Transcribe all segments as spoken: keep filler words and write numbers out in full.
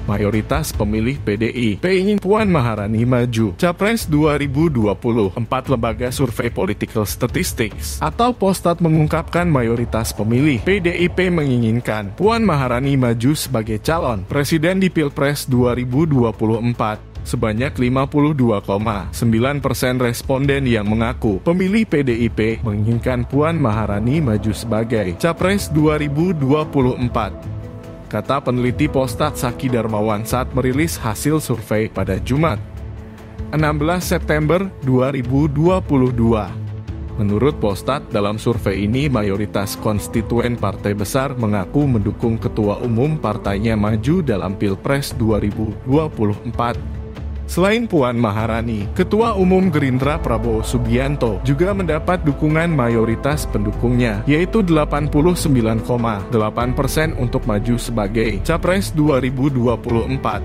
mayoritas pemilih P D I P ingin Puan Maharani maju Capres dua ribu dua puluh empat. Lembaga Survei Political Statistics atau Polstat mengungkapkan mayoritas pemilih P D I P menginginkan Puan Maharani maju sebagai calon presiden di Pilpres dua ribu dua puluh empat. Sebanyak lima puluh dua koma sembilan persen responden yang mengaku pemilih P D I P menginginkan Puan Maharani maju sebagai Capres dua ribu dua puluh empat. Kata peneliti Polstat Saki Darmawan saat merilis hasil survei pada Jumat, enam belas September dua ribu dua puluh dua. Menurut Polstat, dalam survei ini mayoritas konstituen partai besar mengaku mendukung ketua umum partainya maju dalam Pilpres dua ribu dua puluh empat. Selain Puan Maharani, Ketua Umum Gerindra Prabowo Subianto juga mendapat dukungan mayoritas pendukungnya, yaitu delapan puluh sembilan koma delapan persen untuk maju sebagai Capres dua ribu dua puluh empat.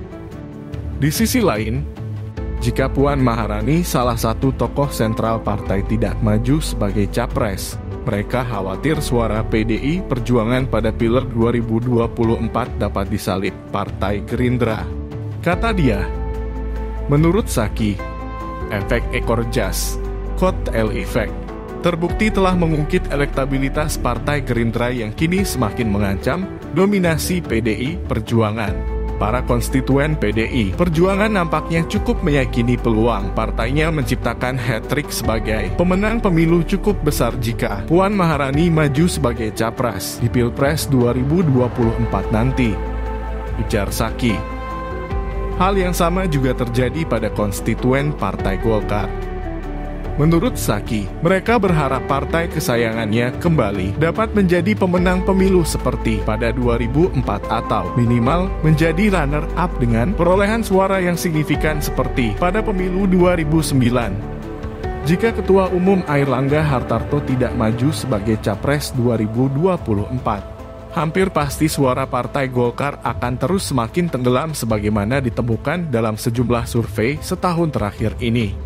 Di sisi lain, jika Puan Maharani, salah satu tokoh sentral partai, tidak maju sebagai Capres, mereka khawatir suara P D I Perjuangan pada Pileg dua ribu dua puluh empat dapat disalip Partai Gerindra. Kata dia, menurut Saki, efek ekor jas, kotel efek, terbukti telah mengungkit elektabilitas Partai Gerindra yang kini semakin mengancam dominasi P D I Perjuangan. Para konstituen P D I Perjuangan nampaknya cukup meyakini peluang partainya menciptakan hat-trick sebagai pemenang pemilu cukup besar jika Puan Maharani maju sebagai Capres di Pilpres dua ribu dua puluh empat nanti, ujar Saki. Hal yang sama juga terjadi pada konstituen Partai Golkar. Menurut Saki, mereka berharap partai kesayangannya kembali dapat menjadi pemenang pemilu seperti pada dua ribu empat atau minimal menjadi runner-up dengan perolehan suara yang signifikan seperti pada pemilu dua ribu sembilan. Jika Ketua Umum Airlangga Hartarto tidak maju sebagai Capres dua ribu dua puluh empat, hampir pasti suara Partai Golkar akan terus semakin tenggelam sebagaimana ditemukan dalam sejumlah survei setahun terakhir ini.